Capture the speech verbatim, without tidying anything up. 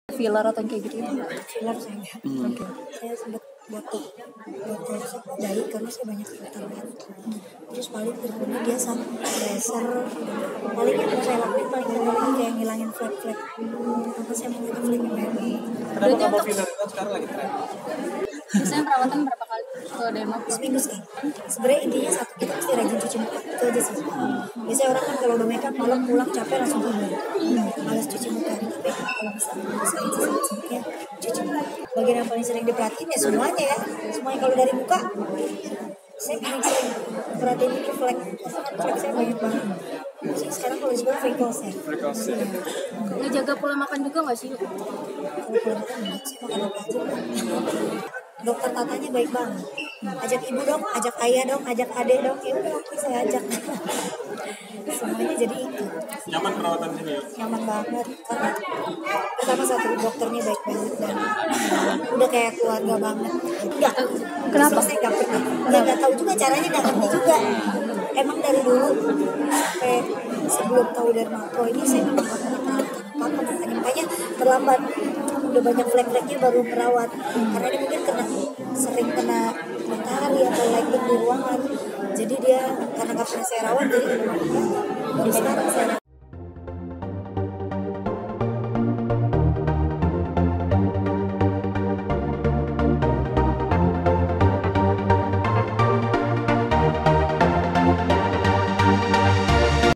Filler atau kayak gitu ya? Filler saya nggak. Hmm. Oke. Saya sempat botok botok dahi karena saya banyak kegiatan kan. Terus paling berikutnya dia sama laser. Paling yang mau saya lakuin paling paling kayak ngilangin flek-flek. Karena saya mau ngilangin flek yang banyak. Kenapa kalau filler itu sekarang lagi tren? Biasanya perawatan berapa kali ke demo? Seminggu sekali. Sebenarnya intinya satu, kita mesti rajin cuci muka. Itu aja sih. Biasanya orang kan kalau udah makeup malam pulang capek langsung tidur. Malas cuci muka. Tapi kalau misalnya bisa sedikit cuci muka. Bagian yang paling sering diperhatiin ya semuanya ya. Semuanya kalau dari muka saya paling sering perhatiin ini flek. Flek saya banyak banget. Maksudnya sekarang kalau disebut freckles ya. Freckles ya. Ngejaga pola makan juga nggak sih? Kalau pola makan enggak, saya makan apa aja. Dokter tatanya baik banget. Ajak ibu dong, ajak ayah dong, ajak adek dong. Ya udah oke saya ajak. Semuanya jadi itu. Nyaman perawatan sini ya? Nyaman banget karena pertama satu dokternya baik banget dan udah kayak keluarga banget. Enggak. Kenapa? Saya nggak pernah. Ya nggak tahu juga caranya, nggak ngerti juga. Emang dari dulu sampai sebelum tahu dermato ini saya memang nggak pernah perawatan apa makanya makanya terlambat. Udah banyak flek-fleknya baru merawat karena ini mungkin kena sering kena matahari atau lighting di ruangan, jadi dia karena nggak pernah saya rawat jadi